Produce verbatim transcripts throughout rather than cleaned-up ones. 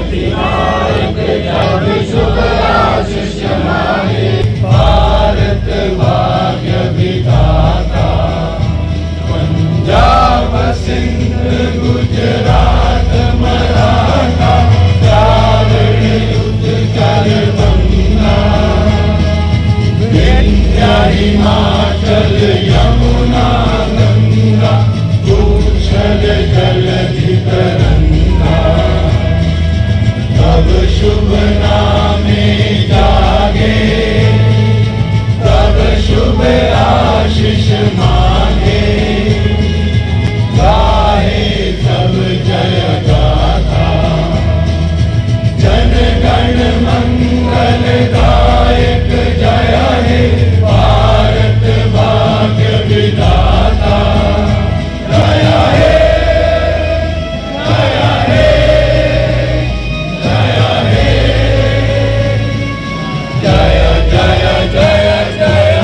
अधिनायक जब शुभ आशीष मांगे, भारत भाग्य विधाता। पंजाब सिंध गुजरात मराठा, द्राविड़ उत्कल बंगा। विंध्य हिमाचल यमुना गंगा, उच्छल जलधि तरंगा। तब शुभ नामे जागे, तब शुभ आशीष मांगे। गाहे सब जय गाथा, जन गण मंगल दायक जय हे। भारत भाग्य विधाता जय हे, जय हे, जय हे, जय जय जय जय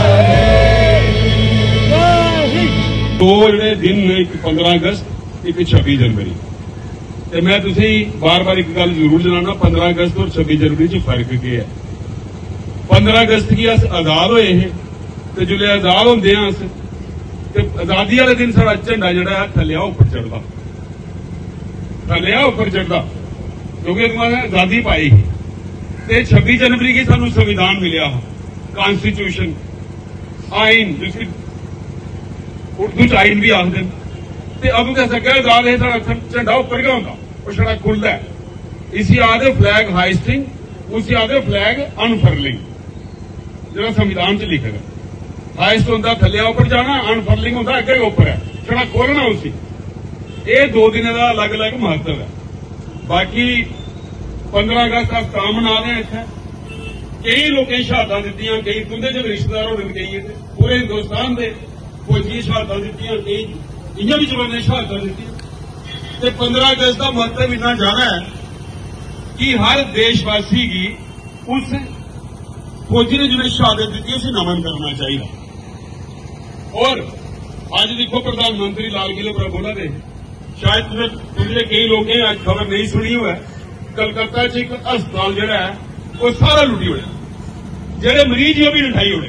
हे। दो जेडे दिन, एक पंद्रह अगस्त, एक छब्बीस जनवरी। ते मैं तुसी बार बार एक गल जरूर जनाना, पंद्रह अगस्त और छब्बीस जनवरी च फर्क के है। पंद्रह अगस्त की अस आजाद होए हे, ते जिसले आजाद होंदे अस ते आजादी वाले दिन साडा झंडा जिहड़ा है थल्लेआ उपर चढ़दा, थल्लेआ उपर चढ़दा, क्योंकि तुहां आजादी पाई ही। ते छब्बीस जनवरी की सानू संविधान मिलिया, कॉन्स्टिट्यूशन, आइन, जिसकी उर्दू च आइन भी आखदे न। ते अदूं ते सग्गे आजाद है, साडा झंडा उपर गै होंदा, ओह छड़ा खुलदा है। इसी आखदे फ्लैग हाइस्टिंग, उसी आखदे फ्लैग अनफर्लिंग, जो संविधान च लिखे गए। हाइस्ट होंदा थल्लेआ उपर जाना, अनफर्लिंग होंदा अगे उपर है, छड़ा खोलना उसी। ये दो दिन का अलग अलग महत्व है। बाकी पंद्रह अगस्त अस तां मना रहे हैं, इत्थे कई लोकें शहादतां दित्तियां, कई तुंदे च रिश्तेदार होने कई पूरे हिंदुस्तान के फौजियें शहादतां दित्तियां, कई इयां भी जवानें शहादतां दित्तियां। ते पंद्रह अगस्त का महत्व इन्ना ज्यादा है कि हर देशवासी की उस फौजी ने जिन्हें शहादत दी उसे नमन करना चाहिए। और आज देखो प्रधानमंत्री लाल किले पर बोला दे, शायद तुम्हें कई लोग आज खबर नहीं सुनी हुआ है, कलकत्ता च एक अस्पताल जड़ा है वो सारा लुटी उड़े, जेडे मरीज ही भी उठाई उड़े।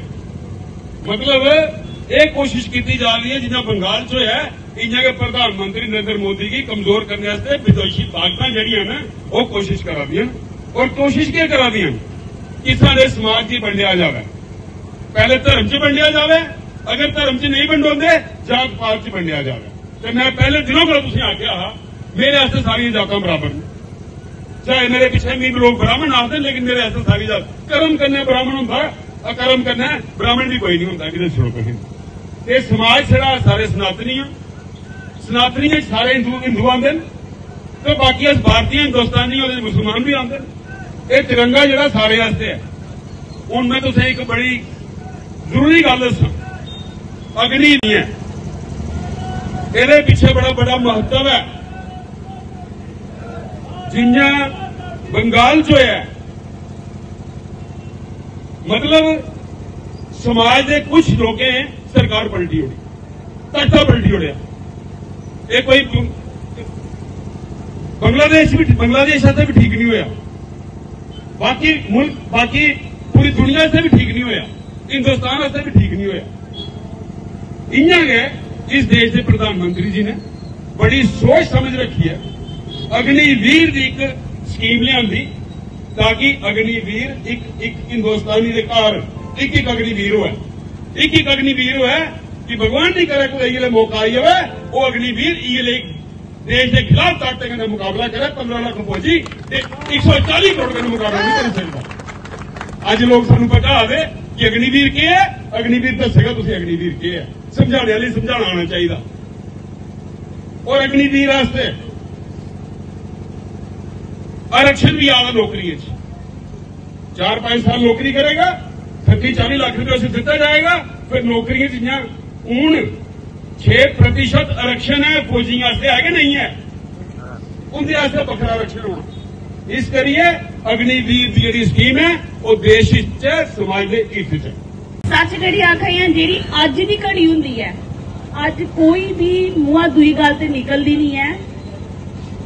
मतलब एक कोशिश की जा रही है जिन्हें बंगाल च है, इन्हें के प्रधानमंत्री नरेंद्र मोदी की कमजोर करने वास्ते विदेशी ताकतां जड़ियां ना वो कोशिश करा दियां। और कोशिश क्या करा दियां कि सारे समाज की वंडिया जाए, पहले धर्म च वंडिया जाए, अगर धर्म च नहीं वंडोंदे जात पात च वंडिया जाए। तो मैं पहले दिनों को तुसीं आख्या हा मेरे वास्ते सारी जातां बराबर ने, चाहे मेरे पिछले भी लोग ब्राह्मण आखते, लेकिन मेरे वास्ते सारी जात। कर्म करने ब्राह्मण होंदा, अकर्म करना ब्राह्मण भी कोई नहीं होंदा, कि छोड़ो कहीं। ये समाज छड़ा सारे सनातनी हैं, सनातनी सारे हिंदू हिंदू आंदे, तो बाकी अस भारतीय हिंदुस्तानी और मुसलमान भी आंदे। ये तिरंगा जरा सारे वास्ते है। हुण मैं तुसें एक बड़ी जरूरी गल दसां, अग्नि नहीं है, ਇਹਦੇ ਪਿੱਛੇ बड़ा बड़ा महत्व है। जिन्ना बंगाल चो है, मतलब समाज के कुछ लोग सरकार पलटी उड़ी, तख्ता पलटी उड़िया। ये कोई बांग्लादेश भी बांग्लादेश भी ठीक नहीं होया, बाकी मुल्क बाकी पूरी दुनिया से भी ठीक नहीं होया, हिंदुस्तान से भी ठीक नहीं होया। इयां गए इस देश के प्रधानमंत्री जी ने बड़ी सोच समझ रखी है, अग्निवीर की एक स्कीम लियांदी ताकि अग्निवीर एक एक हिंदुस्तानी के घर एक एक अग्निवीर हो, एक एक अग्निवीर हो कि भगवान नहीं करे कोई ये मौका आई है वो अग्निवीर ये देश के खिलाफ ताकत का मुकाबला करे। पंद्रह लाख फौजी एक सौ चालीस करोड़ का मुकाबला नहीं कर सकता। अज लोग सानू पता आवे कि अग्निवीर के है, अग्निवीर दसेगा तुम अग्निवीर के है, समझाने वाले समझाना आना चाहिए। और अग्निवीर वास्ते आरक्षण भी आवा नौकरी, चार पांच साल नौकरी करेगा, थर्टी चालीस लाख रुपये उसे दिता जाएगा। फिर नौकरियां जिन्ना हूं छह प्रतिशत आरक्षण है फौजियों वास्ते है कि नहीं है, उनके वास्ते बखरा आरक्षण होना। इस करिए अग्निवीर की जी स्कीम है वो देश समाज के हित च सच जी आखियां जी अज की घड़ी होंगी है, अज कोई भी मुंह दुई गल तो निकलती नहीं है।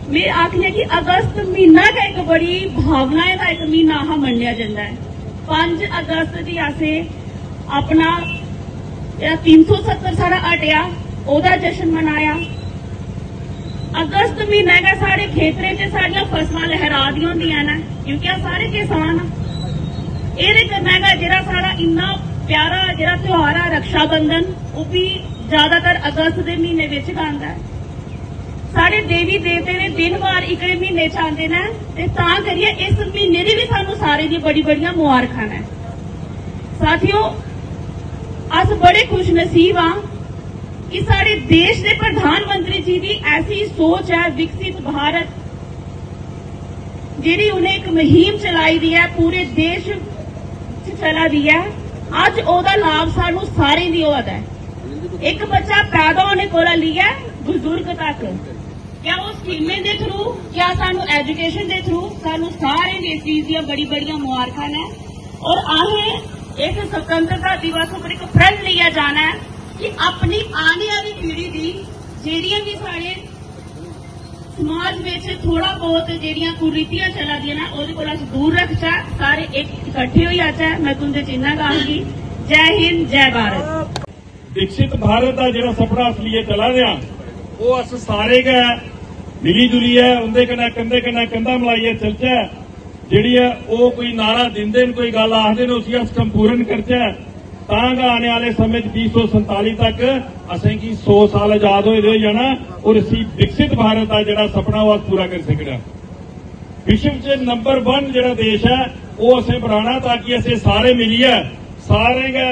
मैं आखने कि अगस्त महीना का एक बड़ी भावनाएं का एक महीना हा मन्निया जाता है। पांच अगस्त की असे अपना तीन सौ सत्तर सारा हटिया ओदा जश्न मनाया। अगस्त महीना का सारे खेतरे च सारिया फसलां लहरा दी होंदियां ने क्योंकि आ सारे किसान एह्दे कन्नै जेह्ड़ा सारा इन्ना प्यारा जेह्ड़ा त्योहार है रक्षा बंधन वो भी ज्यादातर अगस्त के महीने विच आंदा है। साढ़े देवी देवते ने दिन वार इकड़े महीने च आंदे ने ते तां करियै इस महीने दी भी सानू सारे दी बड़ी बड़ियां मुबारखां ने। साथियों अस बड़े खुश नसीब हाँ कि साढ़े देश के प्रधानमंत्री जी की ऐसी सोच है विकसित भारत जिहड़ी उन्हें एक मुहिम चलाई दी है पूरे देश चला दी है। अज ओदा लाभ सानू सारे दी होआ है। एक बच्चा पैदा होने को लिया बुजुर्ग तक क्या वो स्कीमें के थ्रू क्या सानू एजुकेशन के थ्रू सानू सारे इस चीज दी बड़ी बड़िया मुबारखां ने। और असें एक स्वतंत्रता दिवस पर एक प्रण लिया जाना है कि अपनी आने वाली पीढ़ी की जेड़ियां भी साढ़े समाज में थोड़ा बहुत जेड़ियां कुरीतियां चला दियां ना ओहदे कोला अस दूर रखचै सारे एक इकट्ठे हो जाचै। मैं तुंदे च इन्ना कहूंगी जय हिंद जय भारत। विकसित भारत का जो सपना अस लिए चला रहा वो अस सारे गै मिली जुली है उनके कन्नै कंधे कन्नै कंधा मिलाइयै चलचै। जिहड़ी है वो कोई नारा दिंदे न कोई गल आखदे न उसी अस संपूर्ण करचै तां गै आने वाले समय बीस सौ संताली तक असेंगी सौ साल आजाद होए दे जाना और इसी विकसित भारत का जो सपना वो अस पूरा कर सकना। विश्व च नंबर वन जो देश है वो असें बनाना ताकि असें सारे मिलियै सारे गै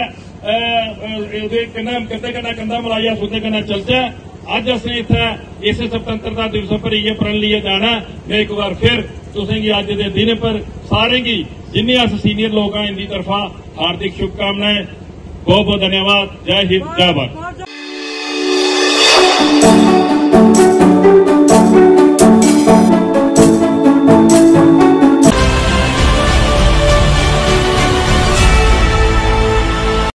कंधे कन्नै कंधा मिलाइयै सुधे कन्नै चलचै। अज असें इत्थै इस स्वतंत्रता दिवस पर इयै प्रण लिये जाना। मैं एक बार फिर तुसेंगी अज दे दिन पर सारें गी जिन्ने अस सीनियर लोग हैं इनकी तरफा हार्दिक शुभकामनाएं। बहुत बहुत धन्यवाद। जय हिंद जय भारत।